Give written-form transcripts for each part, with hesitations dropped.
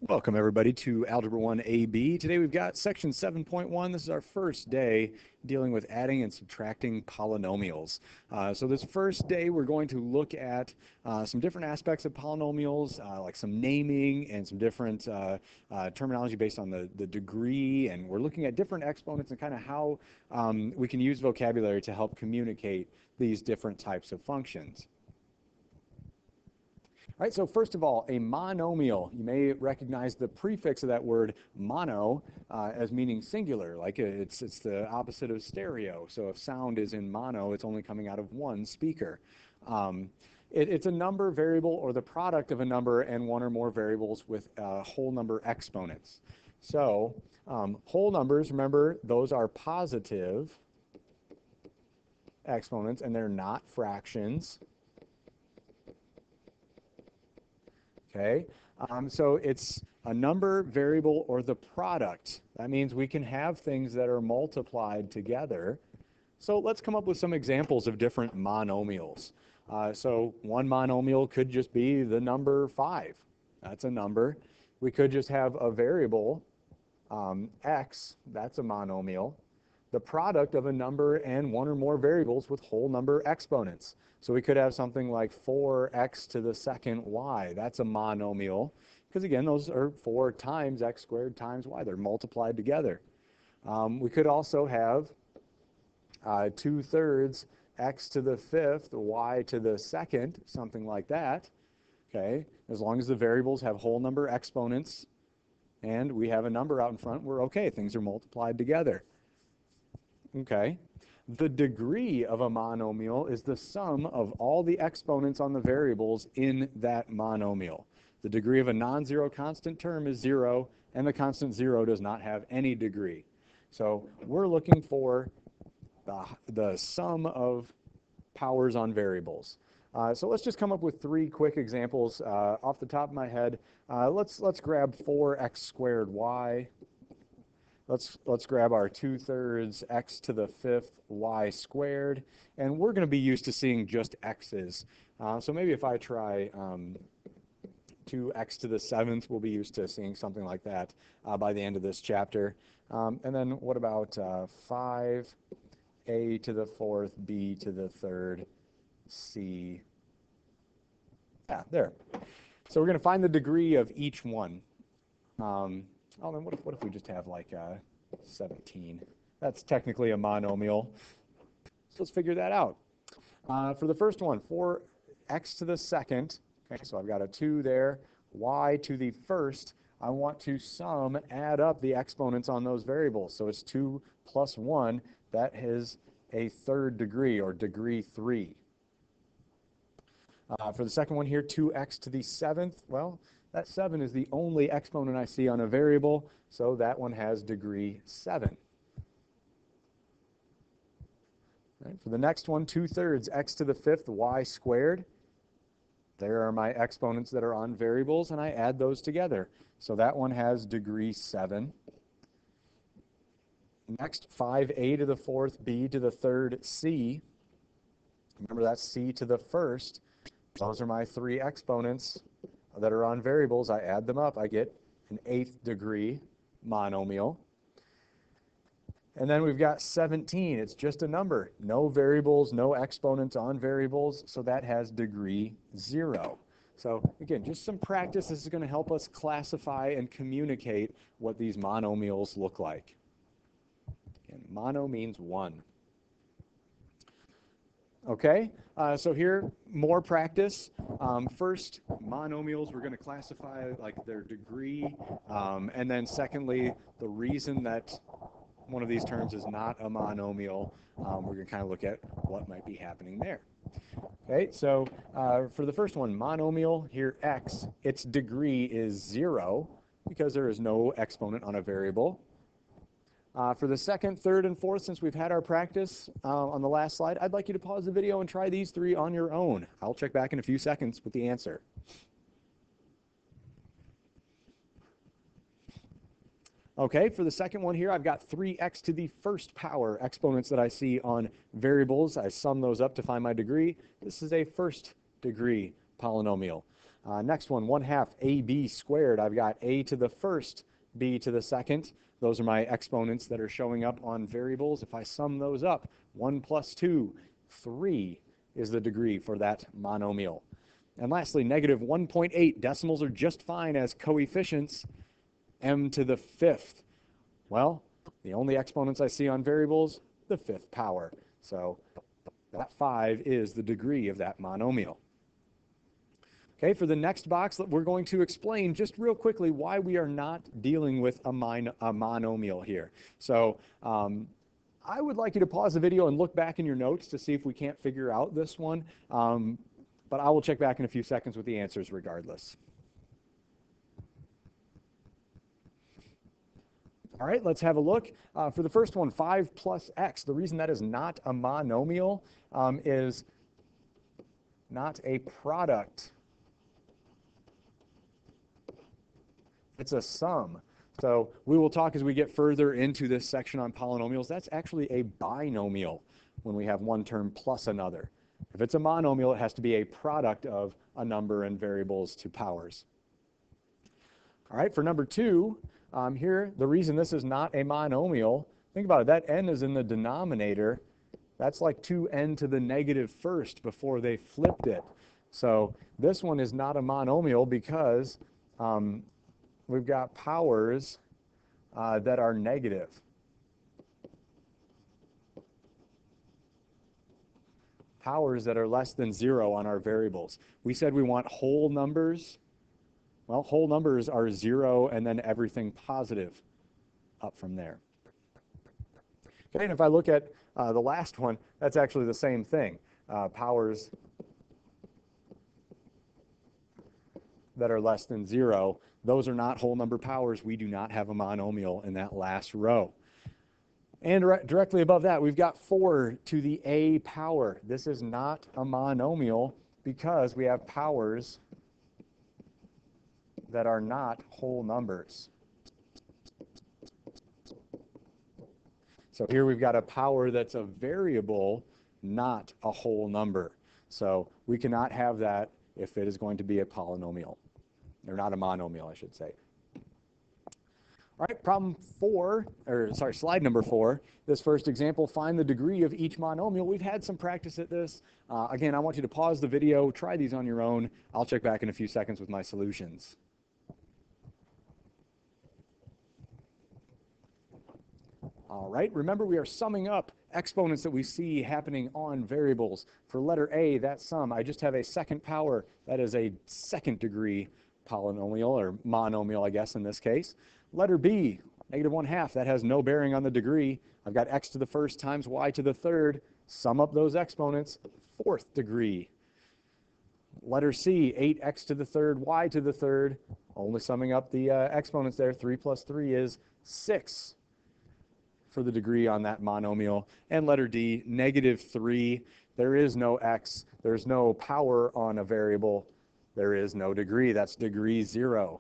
Welcome everybody to Algebra 1 AB. Today we've got section 7.1. This is our first day dealing with adding and subtracting polynomials. So this first day we're going to look at some different aspects of polynomials, like some naming and some different terminology based on the degree, and we're looking at different exponents and kind of how we can use vocabulary to help communicate these different types of functions. All right, so first of all, a monomial. You may recognize the prefix of that word mono as meaning singular, like it's the opposite of stereo. So if sound is in mono, it's only coming out of one speaker. It's a number variable or the product of a number and one or more variables with whole number exponents. So whole numbers, remember, those are positive exponents and they're not fractions. Okay, so it's a number, variable, or the product. That means we can have things that are multiplied together. So let's come up with some examples of different monomials. So one monomial could just be the number 5. That's a number. We could just have a variable, x, that's a monomial. The product of a number and one or more variables with whole number exponents. So we could have something like 4x to the second y. That's a monomial, because again, those are 4 times x squared times y. They're multiplied together. We could also have 2/3 x to the fifth, y to the second, something like that. Okay, as long as the variables have whole number exponents and we have a number out in front, we're okay. Things are multiplied together. Okay. The degree of a monomial is the sum of all the exponents on the variables in that monomial. The degree of a non-zero constant term is 0, and the constant 0 does not have any degree. So we're looking for the sum of powers on variables. So let's just come up with 3 quick examples off the top of my head. Let's grab 4x squared y. Let's grab our 2/3 x to the fifth y squared, and we're going to be used to seeing just x's. So maybe if I try 2x to the seventh, we'll be used to seeing something like that by the end of this chapter. And then what about 5a to the fourth, b to the third, c? Yeah, there. So we're going to find the degree of each one. Oh, then what if we just have like 17? That's technically a monomial. So let's figure that out. For the first one, 4x to the second, okay, so I've got a 2 there, y to the first. I want to add up the exponents on those variables. So it's 2 plus 1. That is a third degree, or degree 3. For the second one here, 2x to the seventh, well, that 7 is the only exponent I see on a variable, so that one has degree 7. Right, for the next one, 2/3 x to the fifth y squared. There are my exponents that are on variables, and I add those together. So that one has degree 7. Next, 5a to the fourth, b to the third, c. Remember, that's c to the first. Those are my 3 exponents that are on variables. I add them up. I get an 8th degree monomial. And then we've got 17. It's just a number. No variables, no exponents on variables, so that has degree 0. So again, just some practice. This is going to help us classify and communicate what these monomials look like. Again, mono means 1. Okay, so here, more practice. First, monomials, we're going to classify like their degree, and then secondly, the reason that one of these terms is not a monomial, we're going to kind of look at what might be happening there. Okay, so for the first one, monomial, here x, its degree is 0 because there is no exponent on a variable. For the second, third, and fourth, since we've had our practice on the last slide, I'd like you to pause the video and try these 3 on your own. I'll check back in a few seconds with the answer. Okay, for the second one here, I've got 3x to the first power exponents that I see on variables. I sum those up to find my degree. This is a first degree polynomial. Next one, 1/2 ab squared. I've got a to the first, b to the second. Those are my exponents that are showing up on variables. If I sum those up, 1 plus 2, 3 is the degree for that monomial. And lastly, negative 1.8. Decimals are just fine as coefficients. M to the fifth. Well, the only exponents I see on variables, the fifth power. So that 5 is the degree of that monomial. Okay, for the next box, we're going to explain just real quickly why we are not dealing with a monomial here. So I would like you to pause the video and look back in your notes to see if we can't figure out this one. But I will check back in a few seconds with the answers regardless. All right, let's have a look. For the first one, 5 plus x. The reason that is not a monomial is not a product. It's a sum. So we will talk as we get further into this section on polynomials. That's actually a binomial when we have one term plus another. If it's a monomial, it has to be a product of a number and variables to powers. All right, for number 2, here, the reason this is not a monomial, think about it, that n is in the denominator. That's like 2n to the negative first before they flipped it. So this one is not a monomial because we've got powers that are negative. Powers that are less than 0 on our variables. We said we want whole numbers. Well, whole numbers are 0 and then everything positive up from there. Okay, and if I look at the last one, that's actually the same thing. Powers that are less than 0, those are not whole number powers. We do not have a monomial in that last row. And directly above that, we've got 4 to the a power. This is not a monomial because we have powers that are not whole numbers. So here we've got a power that's a variable, not a whole number. So we cannot have that if it is going to be a polynomial. Or not a monomial, I should say. All right, slide number 4. This first example, find the degree of each monomial. We've had some practice at this. Again, I want you to pause the video, try these on your own. I'll check back in a few seconds with my solutions. All right, remember we are summing up exponents that we see happening on variables. For letter A, that sum, I just have a second power. That is a second degree polynomial, or monomial, I guess, in this case. Letter B, negative 1/2, that has no bearing on the degree. I've got x to the first times y to the third. Sum up those exponents, fourth degree. Letter C, 8x to the third, y to the third. Only summing up the exponents there. 3 plus 3 is 6 for the degree on that monomial. And letter D, negative 3. There is no x. There's no power on a variable. There is no degree. That's degree 0.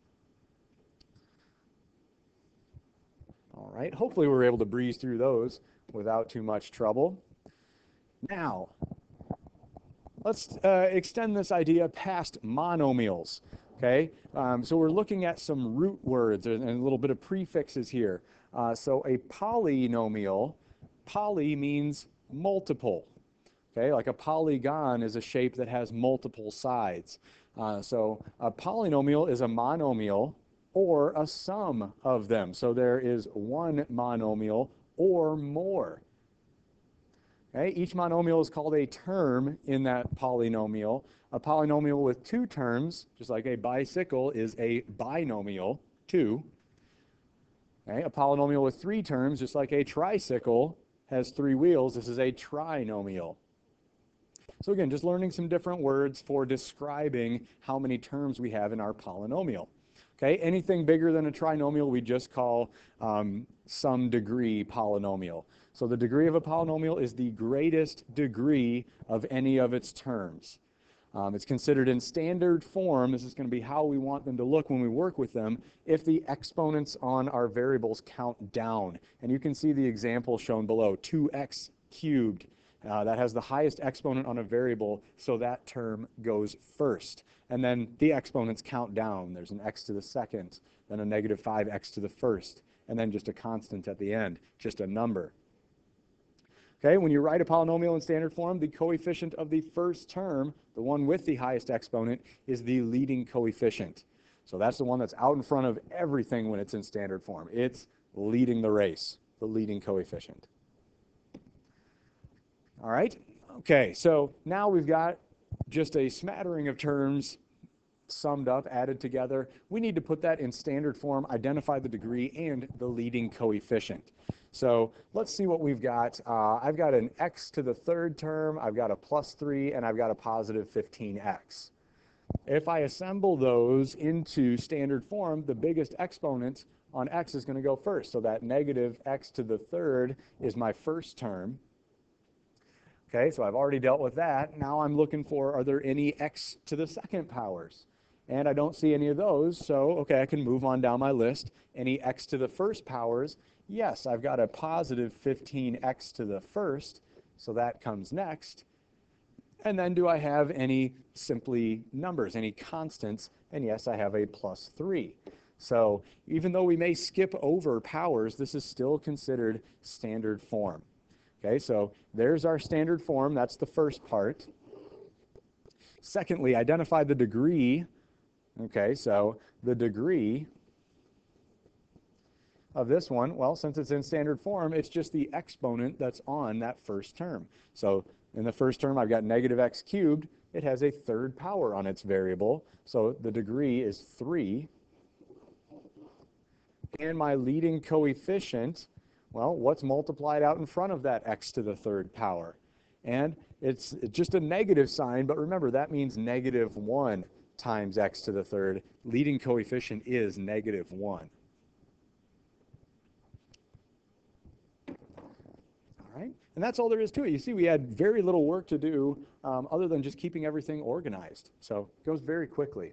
All right, hopefully we're able to breeze through those without too much trouble. Now, let's extend this idea past monomials, okay? So we're looking at some root words and a little bit of prefixes here. So a polynomial, poly means multiple, okay? Like a polygon is a shape that has multiple sides. So a polynomial is a monomial or a sum of them. So there is one monomial or more. Okay? Each monomial is called a term in that polynomial. A polynomial with 2 terms, just like a bicycle, is a binomial, 2. Okay? A polynomial with 3 terms, just like a tricycle, has 3 wheels. This is a trinomial. So again, just learning some different words for describing how many terms we have in our polynomial. Okay, anything bigger than a trinomial we just call some degree polynomial. So the degree of a polynomial is the greatest degree of any of its terms. It's considered in standard form. This is going to be how we want them to look when we work with them if the exponents on our variables count down. And you can see the example shown below. 2x cubed that has the highest exponent on a variable, so that term goes first. And then the exponents count down. There's an x to the second, then a negative 5x to the first, and then just a constant at the end, just a number. Okay, when you write a polynomial in standard form, the coefficient of the first term, the one with the highest exponent, is the leading coefficient. So that's the one that's out in front of everything when it's in standard form. It's leading the race, the leading coefficient. All right, okay, so now we've got just a smattering of terms summed up, added together. We need to put that in standard form, identify the degree and the leading coefficient. So let's see what we've got. I've got an x to the third term, I've got a plus 3, and I've got a positive 15x. If I assemble those into standard form, the biggest exponent on x is going to go first. So that negative x to the third is my first term. Okay, so I've already dealt with that. Now I'm looking for, are there any x to the second powers? And I don't see any of those, so okay, I can move on down my list. Any x to the first powers? Yes, I've got a positive 15x to the first, so that comes next. And then do I have any simply numbers, any constants? And yes, I have a plus 3. So even though we may skip over powers, this is still considered standard form. Okay, so there's our standard form. That's the first part. Secondly, identify the degree. Okay, so the degree of this one, well, since it's in standard form, it's just the exponent that's on that first term. So in the first term, I've got negative x cubed. It has a third power on its variable, so the degree is 3. And my leading coefficient, well, what's multiplied out in front of that x to the third power? And it's just a negative sign, but remember, that means negative 1 times x to the third. Leading coefficient is negative 1. All right, and that's all there is to it. You see, we had very little work to do other than just keeping everything organized. So it goes very quickly.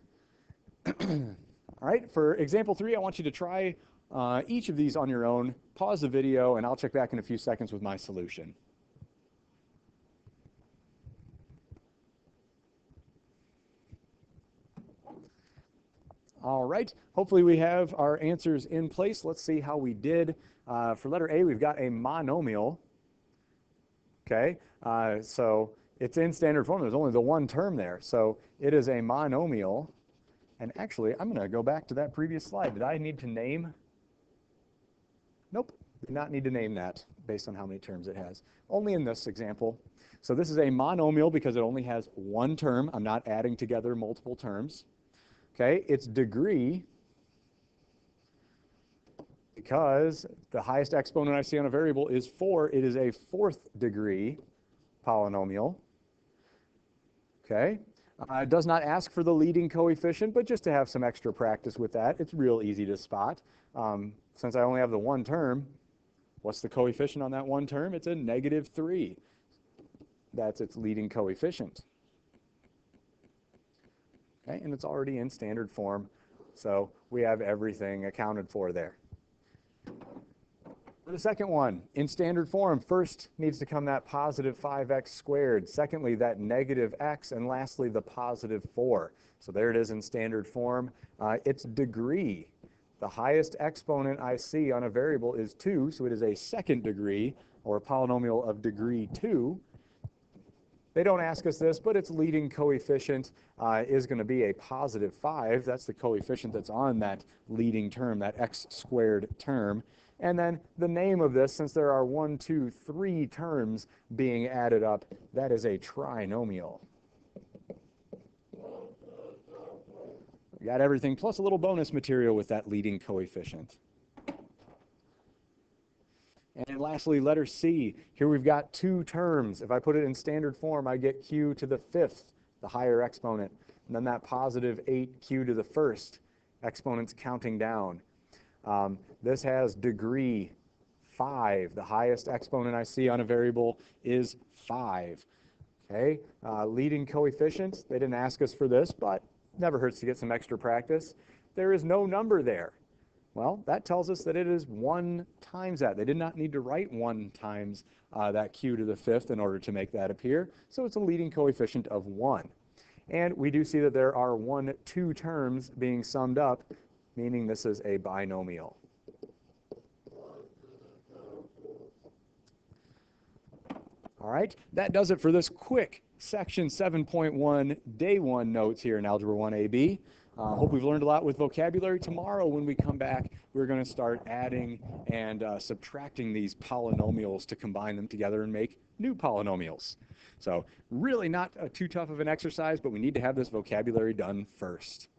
All right, for example 3, I want you to try each of these on your own. Pause the video, and I'll check back in a few seconds with my solution. All right, hopefully we have our answers in place. Let's see how we did. For letter A, we've got a monomial. Okay, so it's in standard form. There's only the one term there. So it is a monomial. And actually, I'm going to go back to that previous slide. Did I need to name? Nope, did not need to name that based on how many terms it has. Only in this example. So this is a monomial because it only has one term. I'm not adding together multiple terms. Okay, its degree, because the highest exponent I see on a variable is 4, it is a 4th degree polynomial. Okay, it does not ask for the leading coefficient, but just to have some extra practice with that, it's real easy to spot. Since I only have the one term, what's the coefficient on that one term? It's a negative 3. That's its leading coefficient. Okay, and it's already in standard form, so we have everything accounted for there. For the second one, in standard form, first needs to come that positive 5x squared, secondly that negative x, and lastly the positive 4. So there it is in standard form. Its degree, the highest exponent I see on a variable is 2, so it is a second degree, or a polynomial of degree 2. They don't ask us this, but its leading coefficient is going to be a positive 5. That's the coefficient that's on that leading term, that x squared term. And then the name of this, since there are 1, 2, 3 terms being added up, that is a trinomial. We got everything, plus a little bonus material with that leading coefficient. And lastly, letter C. Here we've got 2 terms. If I put it in standard form, I get q to the 5th, the higher exponent. And then that positive 8q to the 1st, exponents counting down. This has degree 5. The highest exponent I see on a variable is 5. Okay, leading coefficient, they didn't ask us for this, but never hurts to get some extra practice. There is no number there. Well, that tells us that it is 1 times that. They did not need to write 1 times that q to the 5th in order to make that appear, so it's a leading coefficient of 1. And we do see that there are 2 terms being summed up, meaning this is a binomial. All right, that does it for this quick section 7.1 day 1 notes here in Algebra 1AB. Hope we've learned a lot with vocabulary. Tomorrow when we come back, we're going to start adding and subtracting these polynomials to combine them together and make new polynomials. So really not too tough of an exercise, but we need to have this vocabulary done first.